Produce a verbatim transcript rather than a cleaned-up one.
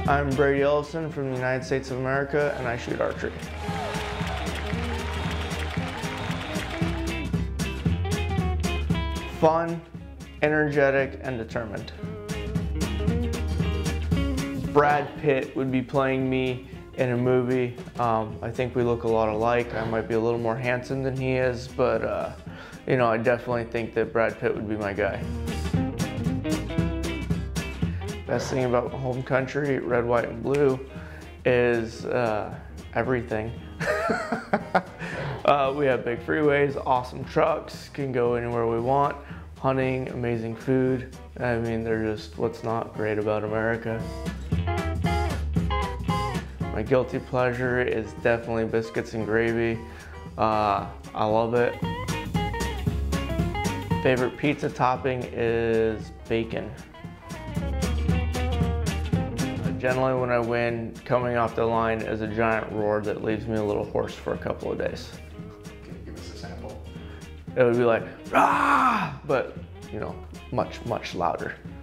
I'm Brady Ellison from the United States of America, and I shoot archery. Fun, energetic, and determined. Brad Pitt would be playing me in a movie. Um, I think we look a lot alike. I might be a little more handsome than he is, but uh, you know, I definitely think that Brad Pitt would be my guy. Best thing about home country, red, white, and blue, is uh, everything. uh, we have big freeways, awesome trucks, can go anywhere we want, hunting, amazing food. I mean, they're just what's not great about America. My guilty pleasure is definitely biscuits and gravy. Uh, I love it. Favorite pizza topping is bacon. Generally when I win, coming off the line is a giant roar that leaves me a little hoarse for a couple of days. Can you give us a sample? It would be like, ah, but you know, much, much louder.